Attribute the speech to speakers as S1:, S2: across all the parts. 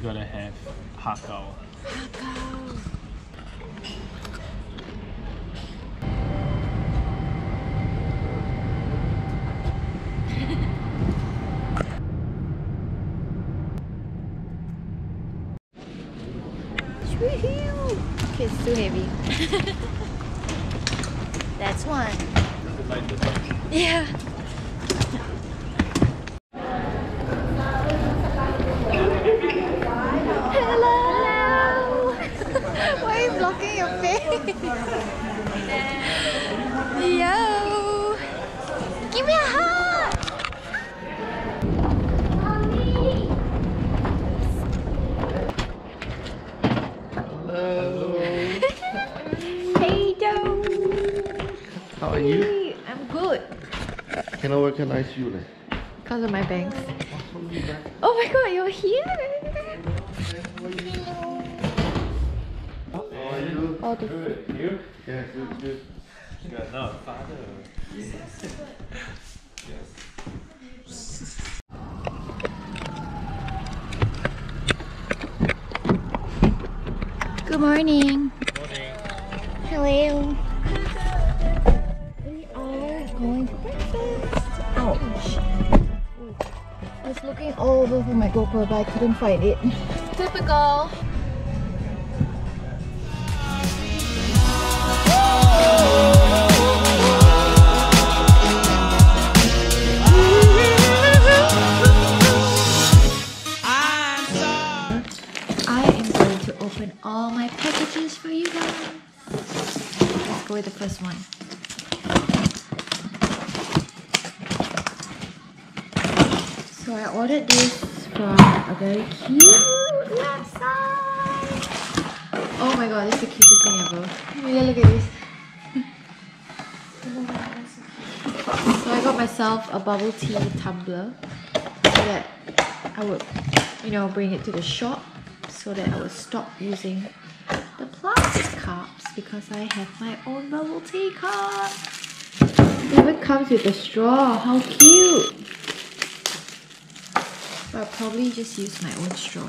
S1: gotta have hakao.
S2: Okay, it's too heavy. That's one. Yeah. Hello. Why are you blocking your face? Yo. Give me a hug.
S3: How are you?
S2: I'm good.
S3: Can I recognize you?
S2: Because of my bangs. Oh my god, you're here!
S3: How are you?
S2: Oh,
S1: Good. You?
S3: Yeah, good.
S1: Good. No, father.
S2: Good morning.
S1: Morning.
S2: Hello. We are going to breakfast. Ouch. I was looking all over for my GoPro but I couldn't find it. Typical. I am going to open all my packages for you guys. Let's go with the first one. So I ordered this from a very cute website. Oh my god, this is the cutest thing ever. Yeah, look at this. So I got myself a bubble tea tumbler so that I would, bring it to the shop so that I would stop using the plastic cups because I have my own bubble tea cup. It even comes with a straw. How cute! But I'll probably just use my own straw.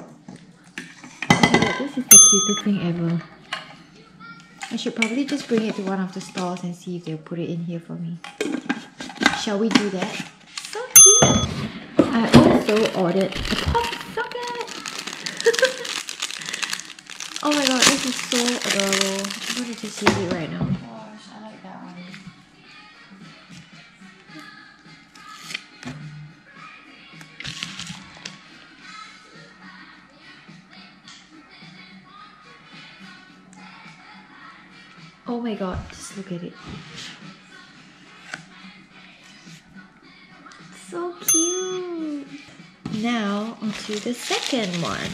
S2: Oh, this is the cutest thing ever. I should probably just bring it to one of the stores and see if they'll put it in here for me. Shall we do that? So cute! I also ordered a pop socket! Oh my god, this is so adorable. I'm gonna just use it right now.
S4: Gosh, I like that one.
S2: Oh my god, just look at it. So cute! Now, onto the second one.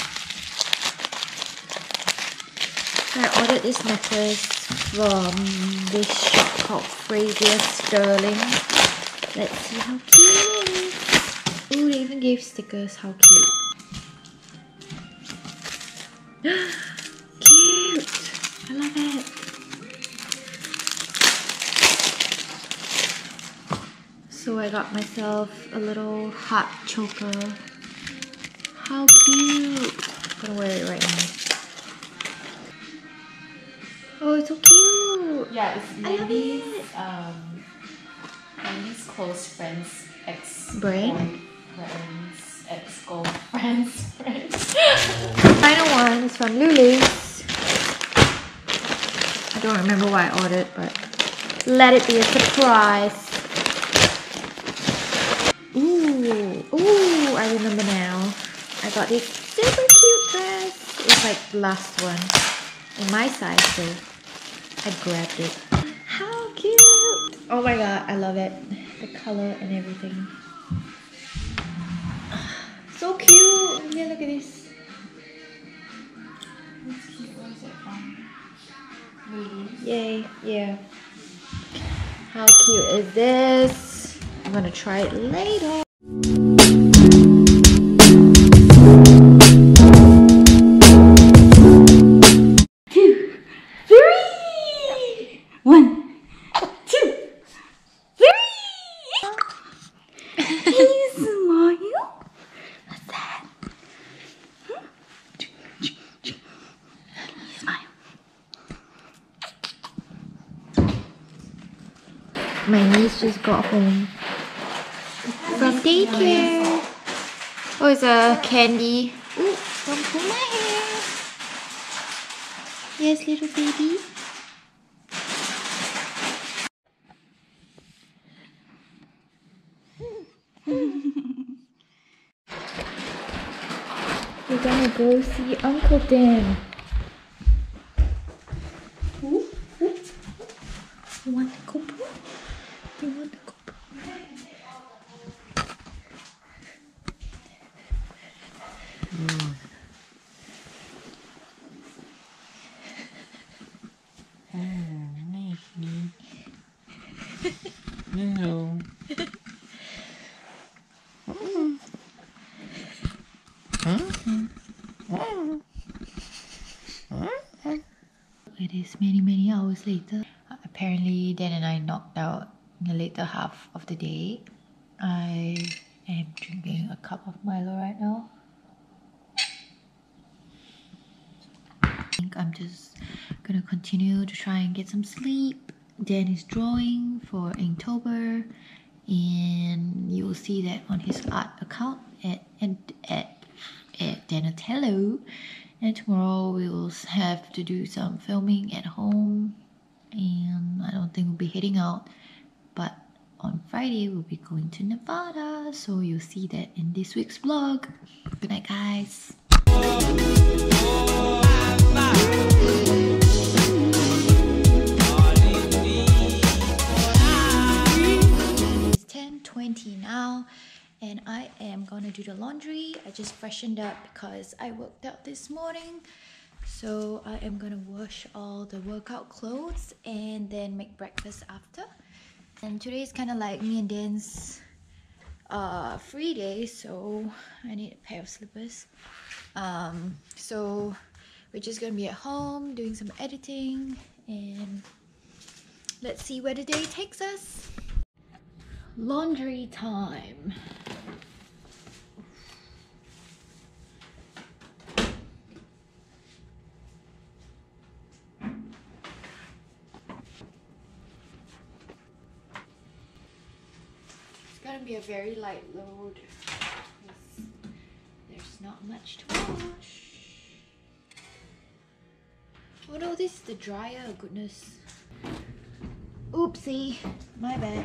S2: I ordered this necklace from this shop called Fraser Sterling. Let's see how cute it is. Ooh, they even gave stickers. How cute. Cute! I love it. So I got myself a little heart choker. How cute! I'm gonna wear it right now. Oh, it's so cute!
S4: Yeah, it's
S2: I love
S4: Lady's Lady's close friends
S2: Brand?
S4: ex-girlfriend's friend.
S2: Final one is from Lulu's. I don't remember what I ordered, but let it be a surprise. Ooh, I remember now. I got this super cute dress. It's like the last one in my size, so I grabbed it. How cute! Oh my god, I love it. The color and everything. So cute! Yeah, look at this.
S4: That's cute. Where is it from? Lulu's.
S2: Yay, yeah. How cute is this? I'm gonna try it later.
S4: 1, 2, 3. Hey, smile. What's that?
S2: My niece just got home from daycare. Oh, it's a candy. Ooh, don't pull my hair. Yes, little baby. We're gonna go see Uncle Dan. Ooh, ooh. You want the GoPro? You want the GoPro?
S1: No.
S2: It is many hours later. Apparently, Dan and I knocked out in the later half of the day. I am drinking a cup of Milo right now. I think I'm just gonna continue to try and get some sleep. Dan is drawing for Inktober, and you will see that on his art account at Donatello. And tomorrow we will have to do some filming at home, and I don't think we'll be heading out, but on Friday we'll be going to Nevada, so you'll see that in this week's vlog. Good night, guys. It's 10:20 now, and I am gonna do the laundry. I just freshened up because I worked out this morning, so I am gonna wash all the workout clothes and then make breakfast after. And today is kind of like me and Dan's free day, so I need a pair of slippers. So we're just gonna be at home doing some editing, and let's see where the day takes us. Laundry time. It's gonna be a very light load because there's not much to wash. Oh no, this is the dryer, goodness. Oopsie, my bad.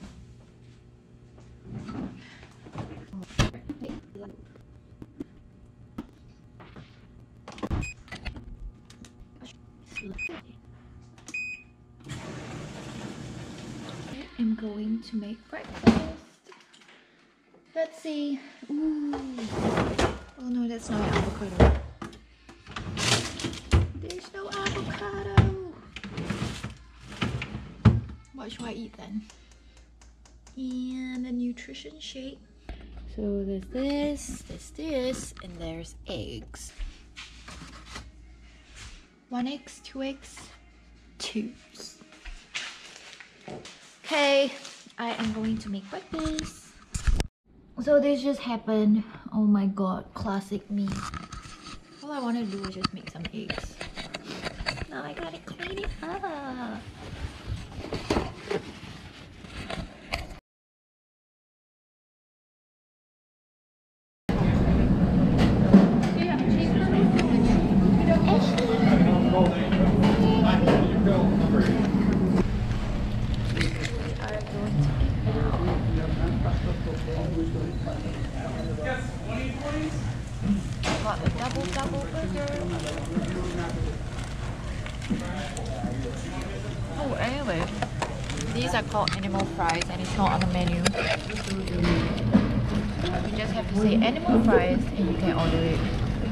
S2: I'm going to make breakfast. Let's see. Ooh. Oh no, that's not avocado. There's no avocado. What should I eat then? And a nutrition shake. So there's this, and there's eggs. 1 egg, 2 eggs, 2. Okay, I am going to make breakfast. So this just happened. Oh my god, classic me. All I want to do is just make some eggs. Now I gotta clean it up. Got a double burger. Oh, anyway, these are called animal fries, and it's not on the menu. You just have to say animal fries, and you can order it.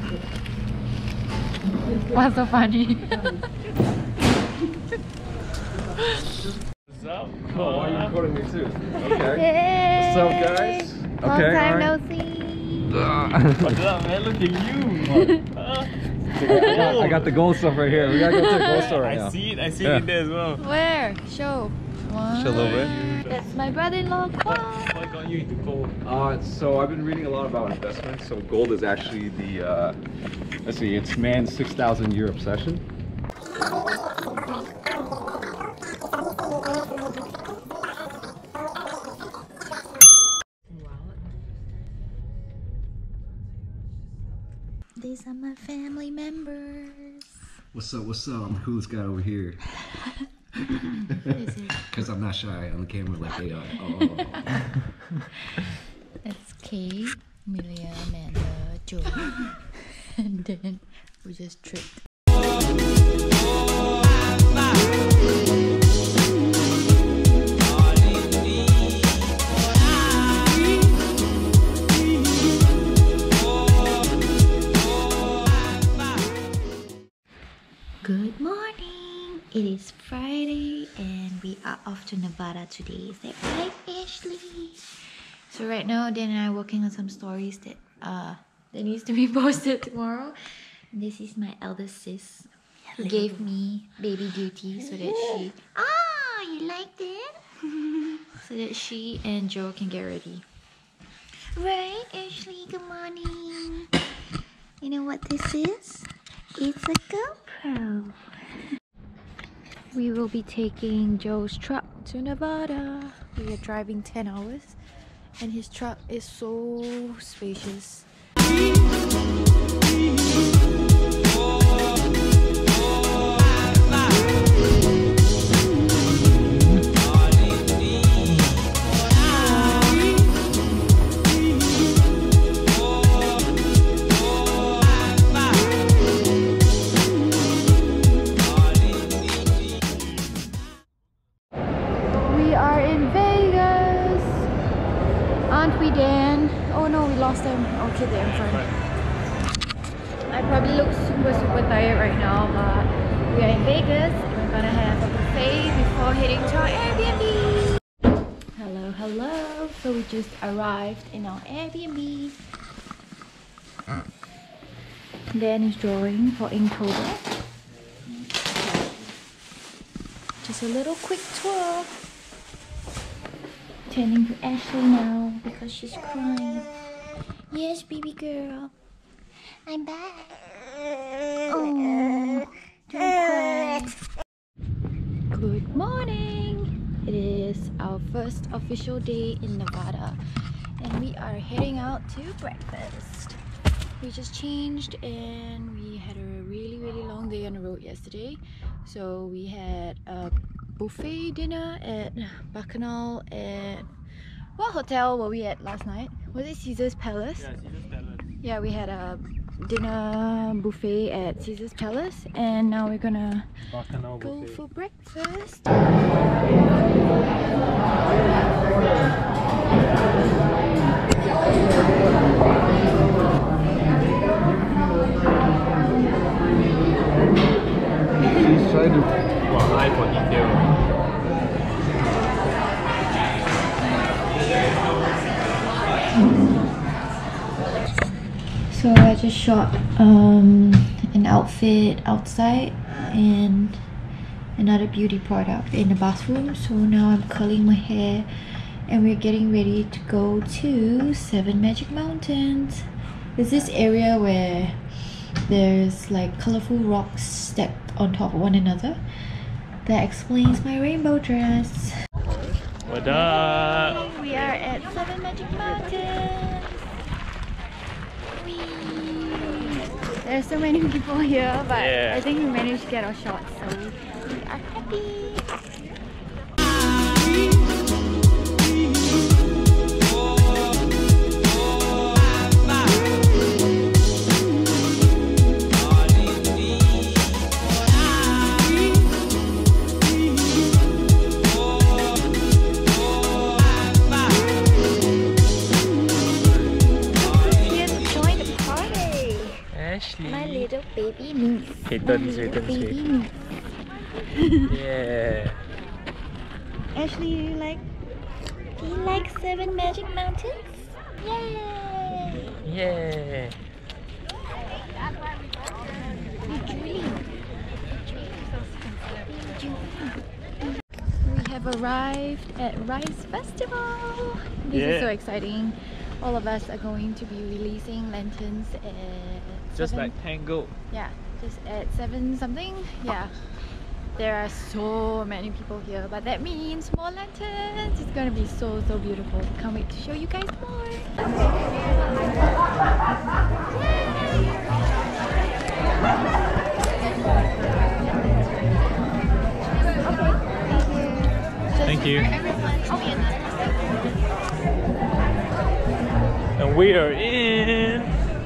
S2: What's so funny?
S1: What's up?
S5: Oh, why are you recording me too? Okay.
S2: Yay!
S5: What's up, guys?
S2: Long
S5: Okay,
S2: time
S5: alright.
S2: no see.
S1: What's up, man? Look at you.
S5: I got the gold stuff right here. We gotta go to the gold store right now.
S1: I see it there as well.
S2: Where? Show. What?
S5: Show a little bit.
S2: That's my brother-in-law.
S1: What got you into gold?
S5: So I've been reading a lot about investments. So gold is actually the, let's see, it's man's 6,000 year obsession.
S2: These are my family members.
S6: What's up? What's up? I'm the coolest guy over here. Because I'm not shy on the camera like they are. Oh.
S2: It's Kay, Amelia, Amanda, Joe, and then we just tripped. Good morning! It is Friday and we are off to Nevada today. Is that right, Ashley? So right now, Dan and I are working on some stories that needs to be posted tomorrow. And this is my eldest sis who gave me baby duty so that she... Ah, you like that? So that she and Joe can get ready. Right, Ashley? Good morning. You know what this is? It's a GoPro. We will be taking Joe's truck to Nevada. We are driving 10 hours and his truck is so spacious. Dan. Oh no, we lost them. Okay, they're in front. I probably look super tired right now, but we are in Vegas and we're gonna have a buffet before heading to our Airbnb. Hello. So we just arrived in our Airbnb. Dan is drawing for Inktober. Just a little quick tour. Turning to Ashley now because she's crying. Yes, baby girl. I'm back. Oh, don't cry. Good morning. It is our first official day in Nevada and we are heading out to breakfast. We just changed and we had a really long day on the road yesterday. So we had a buffet dinner at Bacchanal at... What hotel were we at last night? Was it Caesar's Palace?
S1: Yeah, Caesar's Palace.
S2: Yeah, we had a dinner buffet at Caesar's Palace and now we're gonna go
S1: buffet
S2: for breakfast.
S3: She's trying to...
S1: Wow, eye for detail.
S2: So I just shot an outfit outside and another beauty product in the bathroom. So now I'm curling my hair and we're getting ready to go to 7 Magic Mountains. There's this area where there's like colorful rocks stacked on top of one another. That explains my rainbow dress.
S1: What up?
S2: Hey, we are at 7 Magic Mountains. There's so many people here, but I think we managed to get our shots, so we are happy. My little baby niece.
S1: Baby
S2: niece.
S1: Yeah.
S2: Ashley, do you like 7 Magic Mountains? Yay!
S1: Yeah.
S2: We have arrived at Rice Festival. This is so exciting. All of us are going to be releasing lanterns at
S1: Just
S2: 7.
S1: like Tango.
S2: Yeah, just at 7 something. Yeah. There are so many people here, but that means more lanterns. It's gonna be so beautiful. Can't wait to show you guys more.
S1: Thank you. And we are in.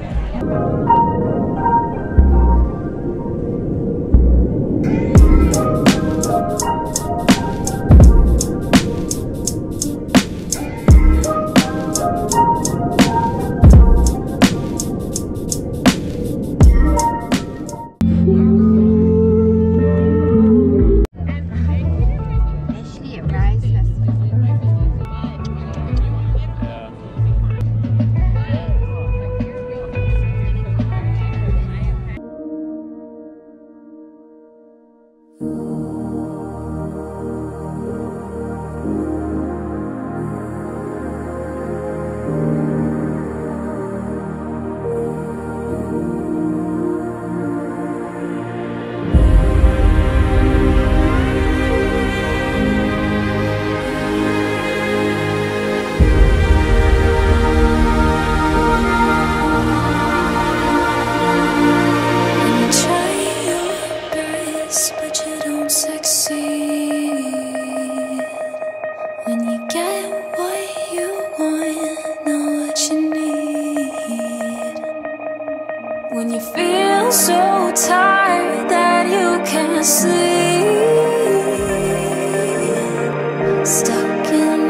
S7: When you feel so tired that you can't sleep, stuck in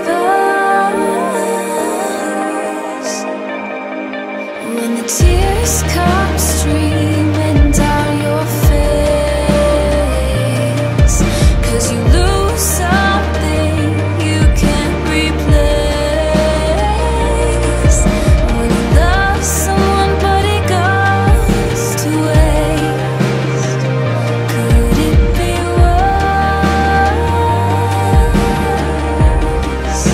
S7: reverse. When the tears come streaming down your face, 'cause you lose something you can't replace. When you love someone but it goes to waste, could it be worse?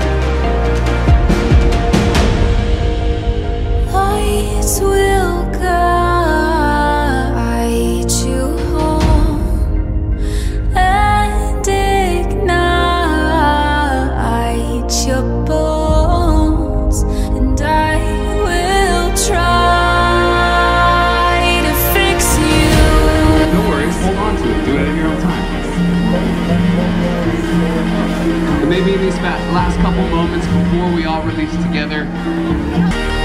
S7: Lights will guide you home and ignite your bones, and I will try to fix you.
S5: No worries, hold on to it. Do it at your own time. And maybe in these last couple moments before we all release together,